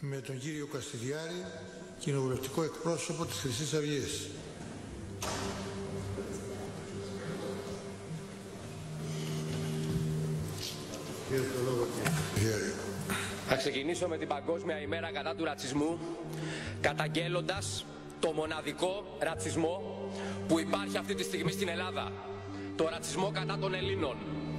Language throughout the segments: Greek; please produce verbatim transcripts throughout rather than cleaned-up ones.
με τον κύριο Καστιδιάρη, κοινοβουλευτικό εκπρόσωπο της Χρυσής Αυγής. Θα ξεκινήσω με την Παγκόσμια ημέρα κατά του ρατσισμού, καταγγέλλοντας το μοναδικό ρατσισμό που υπάρχει αυτή τη στιγμή στην Ελλάδα. Το ρατσισμό κατά των Ελλήνων.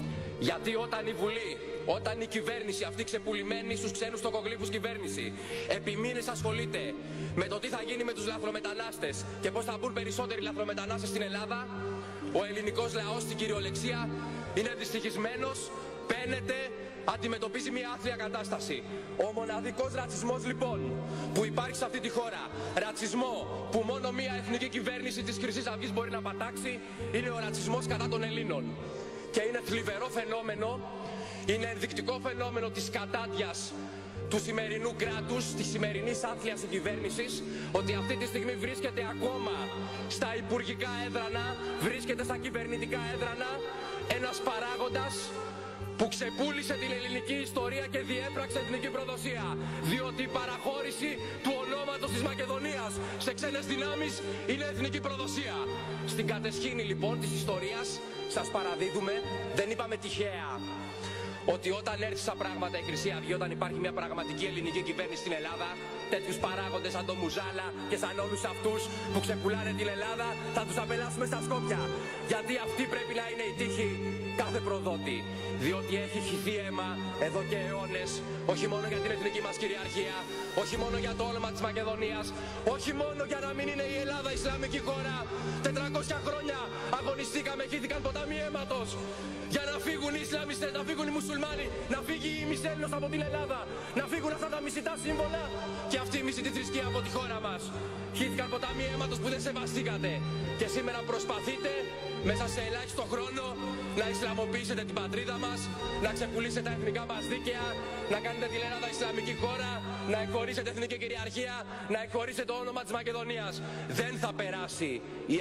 Γιατί όταν η Βουλή, όταν η κυβέρνηση αυτή ξεπουλημένη στους ξένους τοκογλύφους κυβέρνηση επί μήνες ασχολείται με το τι θα γίνει με τους λαθρομετανάστες και πώς θα μπουν περισσότεροι λαθρομετανάστες στην Ελλάδα, ο ελληνικός λαός στην κυριολεξία είναι δυστυχισμένος, παίνεται, αντιμετωπίζει μια άθλια κατάσταση. Ο μοναδικός ρατσισμός λοιπόν που υπάρχει σε αυτή τη χώρα, ρατσισμό που μόνο μια εθνική κυβέρνηση της Χρυσής Αυγής μπορεί να πατάξει, είναι ο ρατσισμός κατά των Ελλήνων. Και είναι θλιβερό φαινόμενο, είναι ενδεικτικό φαινόμενο της κατάντιας του σημερινού κράτους, της σημερινής άθλιας κυβέρνησης, ότι αυτή τη στιγμή βρίσκεται ακόμα στα υπουργικά έδρανα, βρίσκεται στα κυβερνητικά έδρανα ένας παράγοντας που ξεπούλησε την ελληνική ιστορία και διέπραξε εθνική προδοσία. Διότι η παραχώρηση του ονόματος της Μακεδονίας σε ξένες δυνάμεις είναι εθνική προδοσία. Στην κατεσχήνη λοιπόν της ιστορίας σας παραδίδουμε, δεν είπαμε τυχαία, ότι όταν έρθει στα πράγματα η Χρυσή Αυγή, όταν υπάρχει μια πραγματική ελληνική κυβέρνηση στην Ελλάδα, τέτοιους παράγοντες σαν το Μουζάλα και σαν όλους αυτούς που ξεπουλάνε την Ελλάδα θα τους απελάσουμε στα Σκόπια. Γιατί αυτή πρέπει να είναι η τύχη κάθε προδότη. Διότι έχει χυθεί αίμα εδώ και αιώνες, όχι μόνο για την εθνική μας κυριαρχία, όχι μόνο για το όνομα της Μακεδονίας, όχι μόνο για να μην είναι η Ελλάδα Ισλαμική χώρα. τετρακόσια χρόνια αγωνιστήκαμε, χύθηκαν ποτάμι αίματος για να φύγουν οι Ισλαμιστές, να φύγουν οι μουσουλμάνοι, να φύγει η μισέλινος από την Ελλάδα, να φύγουν αυτά τα μισητά σύμβολα και αυτή η μισητή θρησκεία από τη χώρα μας. Χύθηκαν ποτάμι αίματος που δεν σεβαστήκατε και σήμερα προσπαθείτε μέσα σε ελάχιστο χρόνο να Ισλαμοποιήσετε την πατρίδα μας, να ξεπουλήσετε τα εθνικά μας δίκαια, να κάνετε την Ελλάδα Ισλαμική χώρα, να εκχωρήσετε εθνική κυριαρχία, να εκχωρήσετε το όνομα της Μακεδονίας. Δεν θα περάσει η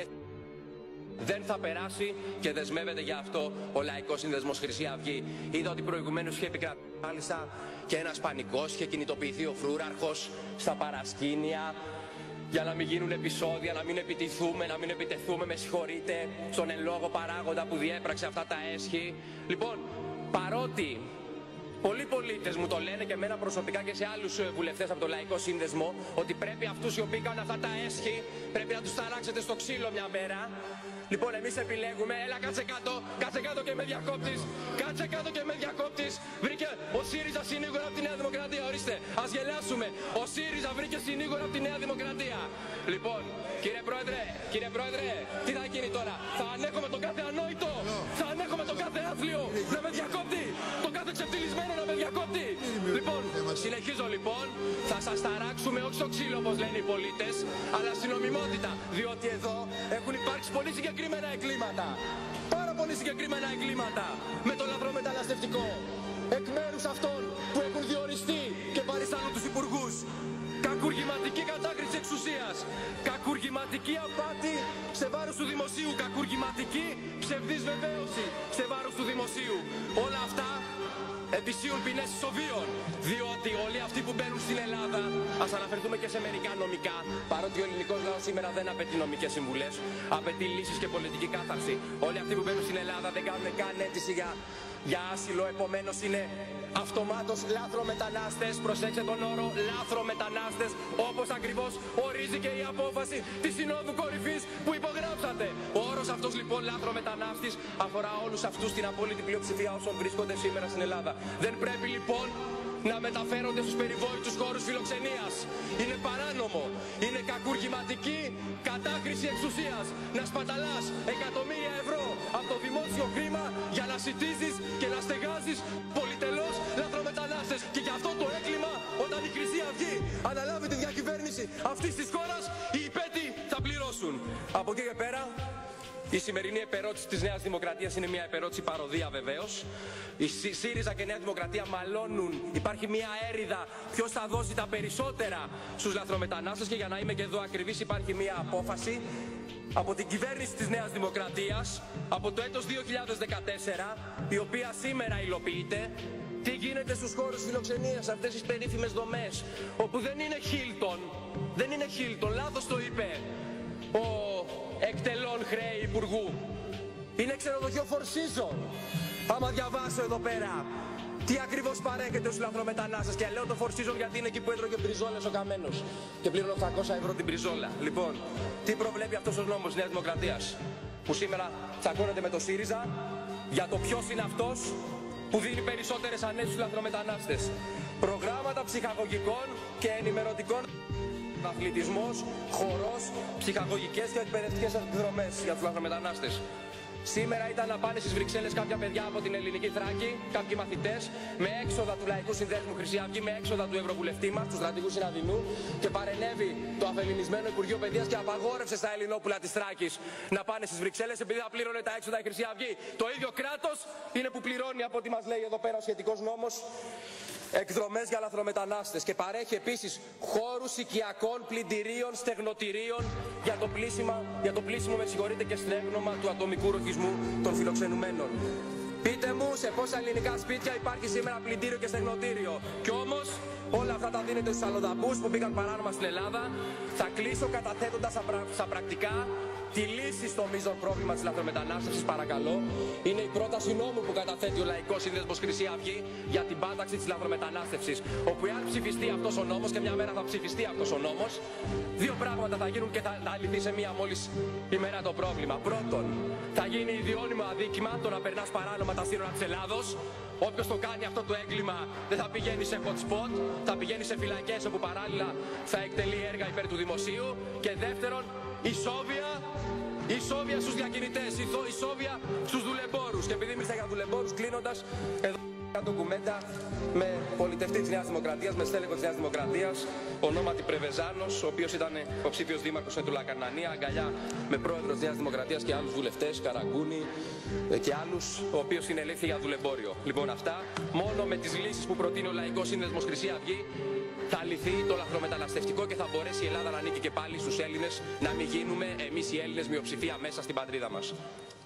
Δεν θα περάσει και δεσμεύεται γι' αυτό ο Λαϊκός Σύνδεσμος Χρυσή Αυγή. Είδα ότι προηγουμένως είχε επικρατήσει μάλιστα και ένας πανικός, είχε κινητοποιηθεί ο φρούραρχος στα παρασκήνια για να μην γίνουν επεισόδια, να μην επιτηθούμε, να μην επιτεθούμε, με συγχωρείτε, στον εν λόγω παράγοντα που διέπραξε αυτά τα έσχη. Λοιπόν, παρότι πολλοί πολίτες μου το λένε και εμένα προσωπικά και σε άλλους βουλευτές από το Λαϊκό Σύνδεσμο, ότι πρέπει αυτούς οι οποίοι κάνουν αυτά τα έσχη, πρέπει να τους ταράξετε στο ξύλο μια μέρα. Λοιπόν, εμείς επιλέγουμε, έλα κάτσε κάτω, κάτσε κάτω και με διακόπτεις, κάτσε κάτω και με διακόπτεις. Βρήκε ο ΣΥΡΙΖΑ συνήγορα από τη Νέα Δημοκρατία, ορίστε, ας γελάσουμε. Ο ΣΥΡΙΖΑ βρήκε συνήγορα από τη Νέα Δημοκρατία. Λοιπόν, κύριε Πρόεδρε, κύριε Πρόεδρε, τι θα γίνει τώρα, θα ανέχομαι τον κάθε ανόητο, θα ανέχομαι τον κάθε άθλιο να με διακόπτει, τον κάθε ξεφτυλισμένο να με διακόπτει. Λοιπόν, συνεχίζω λοιπόν, θα σας ταράξουμε όχι στο ξύλο όπως λένε οι πολίτες, αλλά στην νομιμότητα, διότι εδώ έχουν υπάρξει πολύ συγκεκριμένα εγκλήματα. Πάρα πολύ συγκεκριμένα εγκλήματα με το λαθρομεταναστευτικό. Εκ μέρους αυτών που έχουν διοριστεί και παριστάνουν τους υπουργούς. Κακουργηματική κατάκριση εξουσίας. Κακουργηματική απάτη σε βάρος του δημοσίου. Κακουργηματική ψευδής βεβαίωση σε βάρος του δημοσίου. Όλα αυτά επισύουν ποινές ισοβίων. Διότι όλοι αυτοί που μπαίνουν στην Ελλάδα, ας αναφερθούμε και σε μερικά νομικά, παρότι ο ελληνικός λαός σήμερα δεν απαιτεί νομικές συμβουλές, απαιτεί λύσεις και πολιτική κάθαρση. Όλοι αυτοί που μπαίνουν στην Ελλάδα δεν κάνουν καν αίτηση για, για άσυλο, επομένως είναι αυτομάτως λάθρομετανάστες. Προσέξτε τον όρο λάθρομετανάστες, όπως ακριβώς ορίζει και η απόφαση της Συνόδου Κορυφής που υπογράψατε. Ο όρος αυτός λοιπόν λάθρομετανάστης αφορά όλους αυτούς, την απόλυτη πλειοψηφία όσων βρίσκονται σήμερα στην Ελλάδα. Δεν πρέπει λοιπόν να μεταφέρονται στους περιβόητους χώρους φιλοξενίας. Είναι παράνομο, είναι κακουργηματική κατάκριση εξουσίας να σπαταλάς εκατομμύρια ευρώ από το δημόσιο χρήμα για να σιτίζεις και να στεγάζεις πολυτελώς λαθρομετανάστες. Και γι' αυτό το έγκλημα, όταν η Χρυσή Αυγή αναλάβει τη διακυβέρνηση αυτής της χώρας, οι υπέτειοι θα πληρώσουν. Από εκεί και πέρα, η σημερινή επερώτηση της Νέας Δημοκρατίας είναι μια επερώτηση παροδία βεβαίως. Η ΣΥΡΙΖΑ και η Νέα Δημοκρατία μαλώνουν. Υπάρχει μια έρηδα ποιος θα δώσει τα περισσότερα στους λαθρομετανάστες, και για να είμαι και εδώ ακριβής, υπάρχει μια απόφαση από την κυβέρνηση της Νέας Δημοκρατίας από το έτος δύο χιλιάδες δεκατέσσερα, η οποία σήμερα υλοποιείται, Τι γίνεται στους χώρους φιλοξενίας, αυτές τις περίφημες δομές, όπου δεν είναι Χίλτον, δεν είναι Χίλτον, λάθος το είπε ο εκτελών χρέη υπουργού. Είναι ξενοδοχείο Four Seasons. Άμα διαβάσω εδώ πέρα τι ακριβώς παρέχεται στους λαθρομετανάστες, και λέω το Four Seasons γιατί είναι εκεί που έτρωγε μπριζόλες ο Καμένος και πλήρωνε οκτακόσια ευρώ την μπριζόλα. Λοιπόν, τι προβλέπει αυτός ο νόμος της Νέας Δημοκρατίας, που σήμερα τσακώνεται με το ΣΥΡΙΖΑ για το ποιος είναι αυτός που δίνει περισσότερες ανέσεις στους λαθρομετανάστες? Προγράμματα ψυχαγωγικών και ενημερωτικών, αθλητισμός, χορός, ψυχαγωγικές και εκπαιδευτικές εκδρομές για τους λαθρομετανάστες. Σήμερα ήταν να πάνε στις Βρυξέλλες κάποια παιδιά από την Ελληνική Θράκη, κάποιοι μαθητές, με έξοδα του Λαϊκού Συνδέσμου Χρυσή Αυγή, με έξοδα του Ευρωβουλευτή μας, του στρατηγού Συναδεινού, και παρενέβη το αφελινισμένο Υπουργείο Παιδείας και απαγόρευσε στα Ελληνόπουλα της Θράκης να πάνε στις Βρυξέλλες επειδή θα πλήρωνε τα έξοδα η Χρυσή Αυγή. Το ίδιο κράτος είναι που πληρώνει, από ό,τι μας λέει εδώ πέρα ο σχετικός νόμος, εκδρομές για λαθρομετανάστες, και παρέχει επίσης χώρους οικιακών, πλυντηρίων, στεγνοτηρίων για το πλήσιμα, για το πλήσιμο με συγχωρείτε, και στέγνομα του ατομικού ροχισμού των φιλοξενουμένων. Πείτε μου σε πόσα ελληνικά σπίτια υπάρχει σήμερα πλυντήριο και στεγνοτήριο. Κι όμως όλα αυτά τα δίνετε στους αλλοδαπούς που πήγαν παράνομα στην Ελλάδα. Θα κλείσω καταθέτοντας στα, πρα... στα πρακτικά τη λύση στο μείζον πρόβλημα της λαθρομετανάστευσης, παρακαλώ. Είναι η πρόταση νόμου που καταθέτει ο Λαϊκός Σύνδεσμος Χρυσή Αυγή για την πάταξη της λαθρομετανάστευσης. Όπου εάν ψηφιστεί αυτός ο νόμος, και μια μέρα θα ψηφιστεί αυτός ο νόμος, δύο πράγματα θα γίνουν και θα, θα λυθεί σε μία μόλις ημέρα το πρόβλημα. Πρώτον, θα γίνει ιδιώνυμο αδίκημα το να περνάς παράνομα τα σύνορα της Ελλάδος. Όποιος το κάνει αυτό το έγκλημα δεν θα πηγαίνει σε hot spot, θα πηγαίνει σε φυλακές όπου παράλληλα θα εκτελεί έργα υπέρ του δημοσίου. Και δεύτερον, ισόβια, ισόβια στους διακινητές, ισόβια στους δουλεμπόρους. Και επειδή μιλήσα για δουλεμπόρους, κλείνοντας, εδώ ντοκουμέντα με πολιτευτή της Νέας Δημοκρατίας, με στέλεχο της Νέας Δημοκρατίας, ονόματι Πρεβεζάνος, ο οποίος ήταν υποψήφιος δήμαρχος του Λακανανία, αγκαλιά με πρόεδρο της Νέας Δημοκρατίας και άλλους βουλευτές, Καραγκούνη και άλλους, ο οποίος συνελήφθη για δουλεμπόριο. Λοιπόν, αυτά μόνο με τις λύσεις που προτείνει ο Λαϊκός Σύνδεσμος Χρυσή Αυγή θα λυθεί το λαθρομεταναστευτικό και θα μπορέσει η Ελλάδα να ανήκει και πάλι στους Έλληνες, να μην γίνουμε εμείς οι Έλληνες μειοψηφία μέσα στην πατρίδα μας.